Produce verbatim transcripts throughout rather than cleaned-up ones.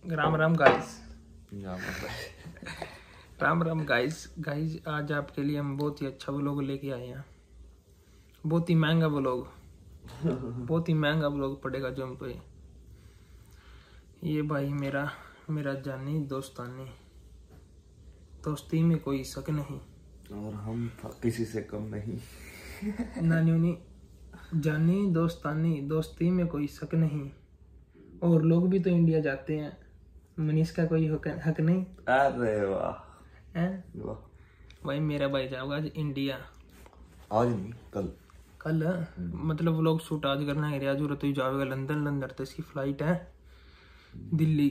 Ram Ram guys. Ram Ram guys. Guys आज आपके लिए हम बहुत ही अच्छा व्लॉग लेके आए हैं। बहुत ही महंगा व्लॉग बहुत ही महंगा व्लॉग पड़ेगा जो हम पे। ये भाई मेरा मेरा जानी दोस्तानी, दोस्ती में कोई शक नहीं और हम किसी से कम नहीं। नानी जानी दोस्तानी, दोस्ती में कोई शक नहीं। और लोग भी तो इंडिया जाते हैं, मनीष का कोई हक नहीं। अरे वाह है वाह। भाई मेरा भाई जाओगा आज इंडिया। आज नहीं कल। कल मतलब व्लॉग शूट आज करना है। रियाज तो जाएगा लंदन। लंदन तो इसकी फ्लाइट है दिल्ली।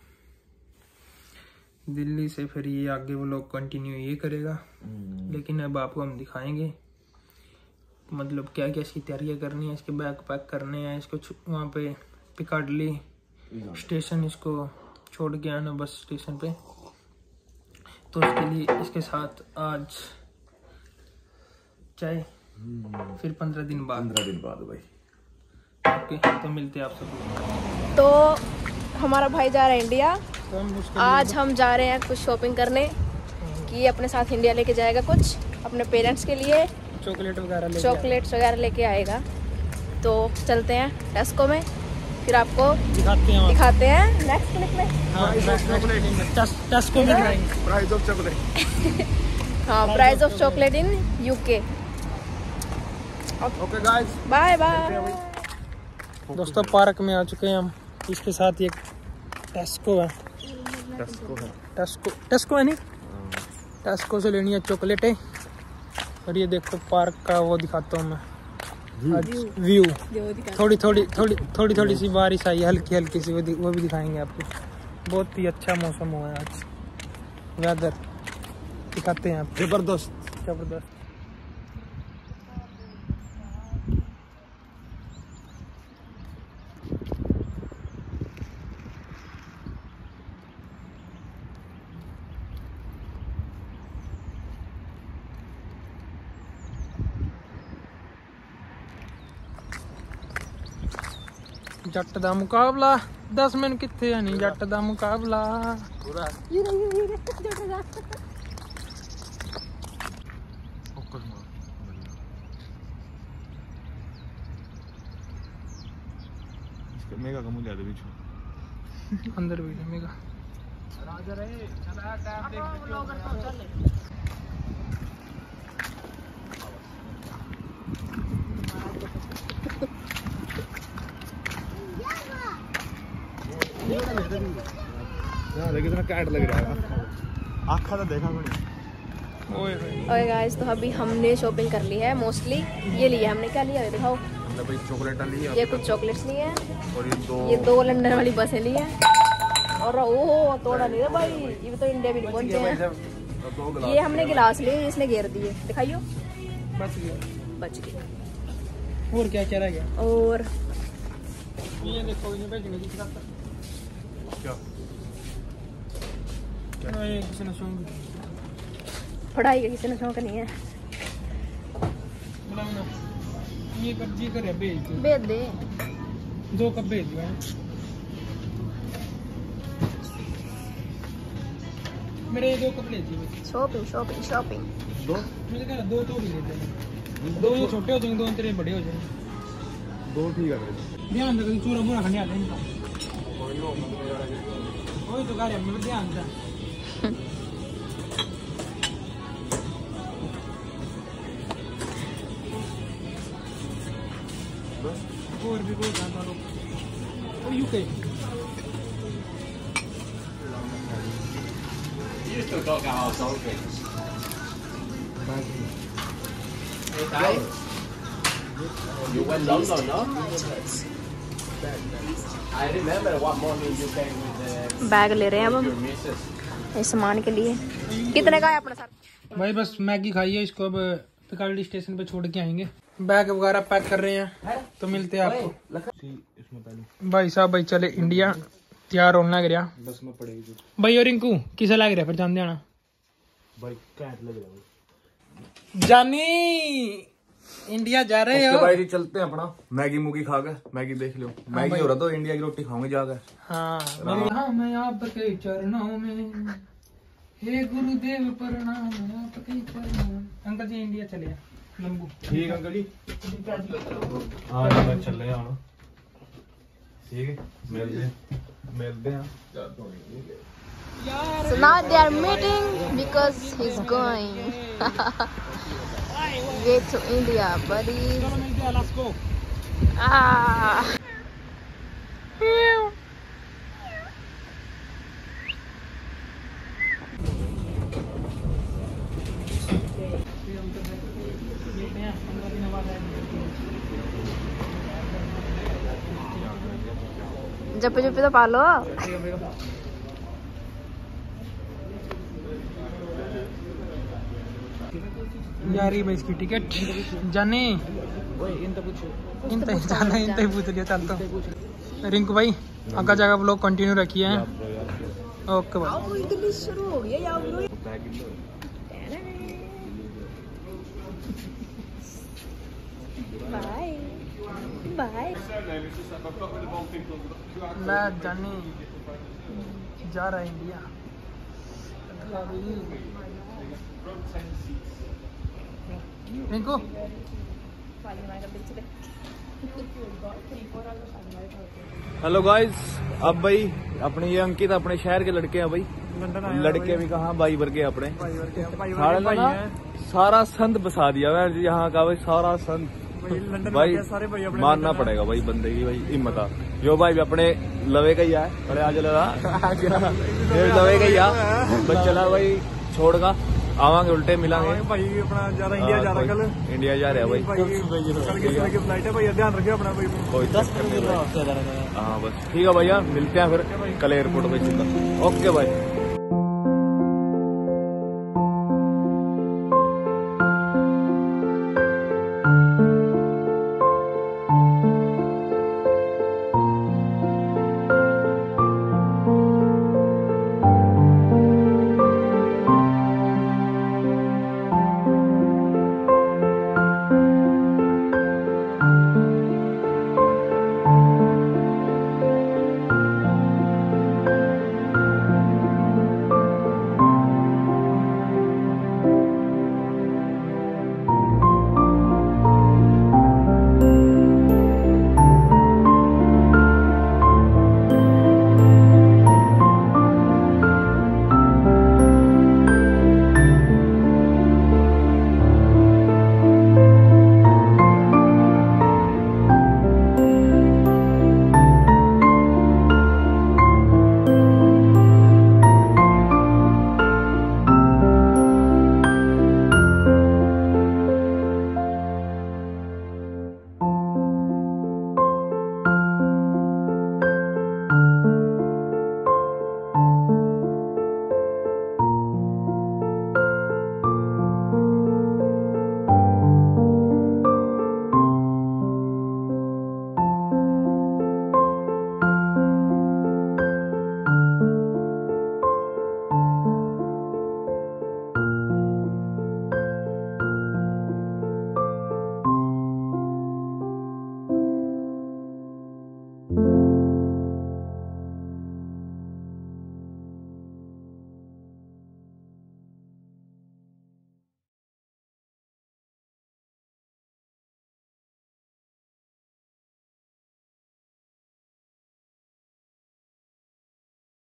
दिल्ली से फिर ये आगे व्लॉग कंटिन्यू ये करेगा। लेकिन अब आपको हम दिखाएंगे मतलब क्या क्या इसकी तैयारियां करनी है। इसके बैग पैक करने हैं, इसको वहाँ पे पिकाडली स्टेशन इसको छोड़ के आना बस स्टेशन पे। तो इसके लिए इसके साथ आज चाय, फिर पंद्रह दिन बाद पंद्रह दिन बाद भाई। ओके तो मिलते हैं आप सब। तो हमारा भाई जा रहा है इंडिया। तो हम उसके आज हम जा रहे हैं कुछ शॉपिंग करने कि अपने साथ इंडिया लेके जाएगा, कुछ अपने पेरेंट्स के लिए चॉकलेट वगैरह लेके चॉकलेट्स वगैरह लेके आएगा। तो चलते हैं टेस्को में, फिर आपको दिखाते हैं दिखाते हैं नेक्स्ट क्लिप में। हाँ, टेस्को में दिखाएंगे। Price of chocolate. हाँ, price of chocolate in UK. Okay guys bye bye. दोस्तों पार्क में आ चुके हैं हम। इसके साथ ये टेस्को है। टेस्को है। टेस्को टेस्को है नहीं, टेस्को से लेनी है चॉकलेटें। और ये देखो पार्क का वो दिखाता हूँ मैं आज व्यू। थोड़ी थोड़ी थोड़ी थोड़ी थोड़ी सी बारिश आई है, हल्की हल्की सी, वो वो भी दिखाएंगे आपको। बहुत ही अच्छा मौसम हुआ है आज, वेदर दिखाते हैं आपको। जबरदस्त जबरदस्त। जट दा मुकाबला दस मिनट कितने है नहीं। जट दा मुकाबला पूरा मेगा का मूल्य है बीच अंदर भी जमेगा। कितना कैट लग रहा है। आँखा तो देखा मैंने। ओए ओए गाइस, तो अभी हमने शॉपिंग कर ली है मोस्टली। ये लिया हमने, क्या लिया है दिखाओ। भाई चॉकलेट ली है। ये कुछ चॉकलेट्स लिए हैं और ये दो ये दो लंदन वाली बसें ली हैं। और ओह तोड़ा नहीं है भाई, ये तो इंडिया भी नहीं पहुंचे हैं। ये हमने गिलास लिए, इसने घेर दिए। दिखाइयो। बच गया। बच गए। और क्या क्या रह गया? और ये देखो इन्हें भेजने की तरफ क्या क्या ये किसी ने शौक पढ़ाई का किसी ने शौक नहीं है। बुलाओ ना। ये कब जी कर भेज दो। भेज दे। दो कब भेज दो। मेरे ये दो कपड़े चाहिए। Shopping shopping shopping. दो मुझे कह रहा दो तो नहीं लेते। दो ये छोटे हो जाएंगे, दो तेरे बड़े हो जाएंगे। दो ठीक है। ध्यान रखो चूरा बुरा खाने आते हैं इनका। वही तो कार्य में ध्यान था। और भी बहुत ज्यादा लोग और UK You still got our soul drinks. Hey guys, you went London, no? I remember one morning you came with the bag ले रहे हैं अब your हम missus. इस सामान के लिए। कितने का है अपना साथ? भाई बस मैगी खाई है, इसको अब पिकाडली स्टेशन पे छोड़ के आएंगे। बैग वगैरह पैक कर रहे हैं तो मिलते हैं आपको। इसमें पहले भाई साहब भाई चले इंडिया, तैयार होने लग रहा बस में पड़ेगी भाई। और रिंकू किसे लग रहा फिर जान देना भाई कैट लग रहा है जानी। इंडिया जा रहे तो हो? भाई जी चलते हैं अपना मैगी मूगी खा के। मैगी देख लो, मैगी हो रहा तो इंडिया की रोटी खाऊंगे जाकर। हाँ हाँ मैं आपके चरणों में, हे गुरुदेव प्रणाम आपके चरणों। अंकल जी इंडिया चले लंबू। ठीक है अंकल जी, हाँ जी मैं चल रहे हैं। ठीक है मिलते मिलते हैं। So now they are meeting because he's going way to India, buddy. Ah. जप्पे जप्पे तो पालो। जा रही भाई इसकी टिकट जाने इन जाना इन तक पूछ लिया। चल तो रिंकू भाई आगे जगह ब्लॉग कंटिन्यू रखिए हैं। ओके भाई इडली शुरू हो गया यार। Bye bye. ला जाने जा रहा है इंडिया। रिंकू हेलो गाइस, अब भाई अपने ये अंकित अपने शहर के लड़के हैं भाई। लड़के भी कहाँ भाई वर्गे अपने सारे ना सारा संत बसा दिया है यहाँ का भाई। सारा संत भाई मानना पड़ेगा भाई बंदे की भाई हिम्मत आ। जो भाई अपने लवे का ही है अरे आज लगा लवे का ही आ बस चला भाई छोड़ का आवांगे उल्टे मिलांगे भाई। अपना जा रहा इंडिया जा रहा कल इंडिया जा रहा है भाई। कल किस तरह की फ्लाइट है भैया, ध्यान रखिए अपना भाई। कोई हाँ बस ठीक है भैया, मिलते हैं फिर कल एयरपोर्ट पे। ओके भाई।